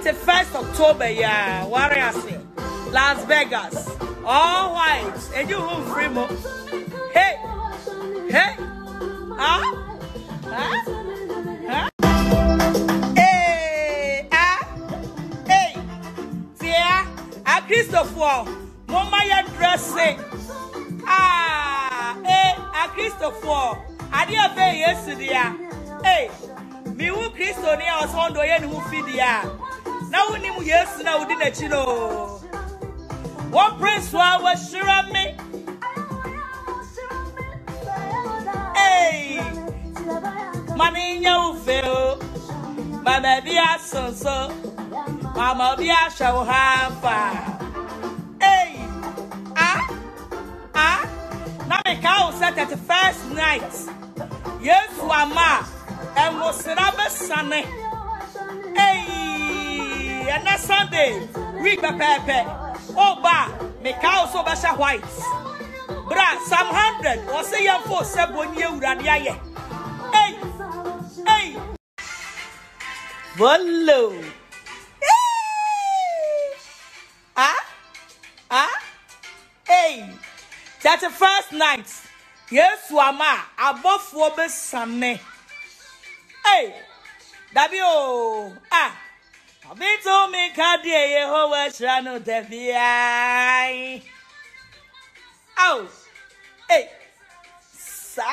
31st October, yeah, warriors, Las Vegas, all white, and you home free mo. Hey, hey, hey, hey, dear, Christopher, Mama, dressing. Hey, Christopher, I didn't pay yesterday. Hey, me who Christo near us on the end who feed ya. Now we need yes, now we didn't know. What prince was sure me? Hey, money you feel, Mama be a son, Mama be a show half. Hey, now the cow set at the first night. Yes, Mama, and was another Sunday. Hey, and that Sunday, week by Pepe. Oh, ba, me cow so basha white. Bra, some 100 or say young for 7 years. Hey, hey, Vollo. Hey, that's the first night. Yes, Wama, above 4 best Sunday. Hey, Dabio, Abi told me, Kadia, Yehovah, Shano, Devi. Oh, hey, sir.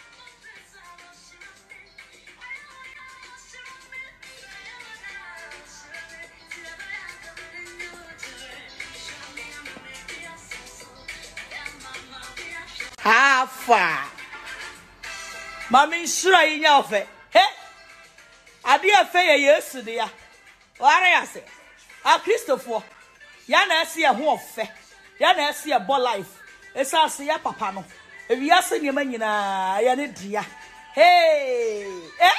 How far? Mammy, sure in your face. Hey, I be a fair yesterday. What I say? Christopher, Yana see a home fair. Yana see a ball life. It's a see a papa. If you are seeing your man, I need dear. Hey, eh?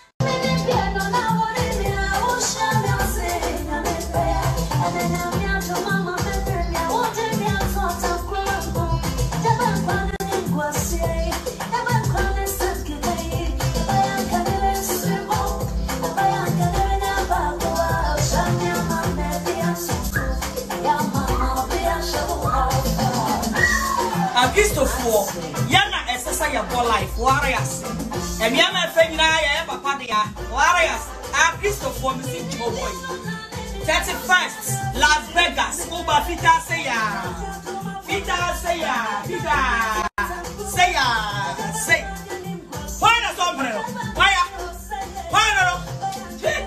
Christopher, Yana SSI your life, warriors. And Yana Fenina, Papa, warriors. Christopher, Missy Boy. 31st, Las Vegas, Uba Fita Saya. Fita Saya, Fita Saya, say. Why not something? Why not? Hey,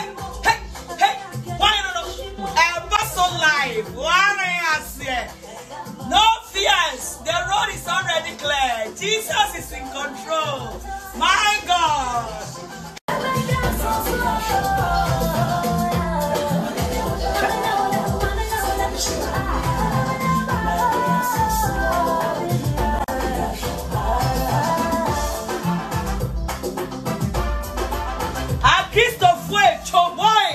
why not? A muscle life, warriors. No fears, the road is already clear. Jesus is in control. My God. Christopher Choboy.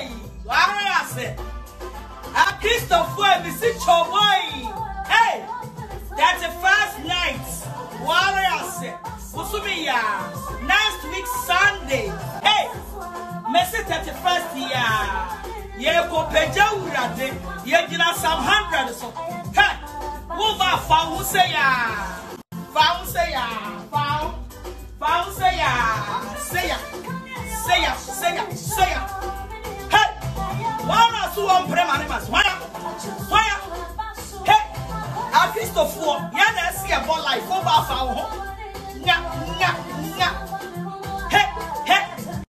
Christopher, Missy Choboy. Hey, that's the first night. Warriors, Usumiya. Next week Sunday. Hey, Messi 31st year. Ye go peja urade. Ye gina some 100 so. Hey, Uva found say ya. Found say ya. Found say ya. Say ya. Hey, Wara su on premanimas. Waya. Hey, Christopher, Yana see a ball life over found. Nya.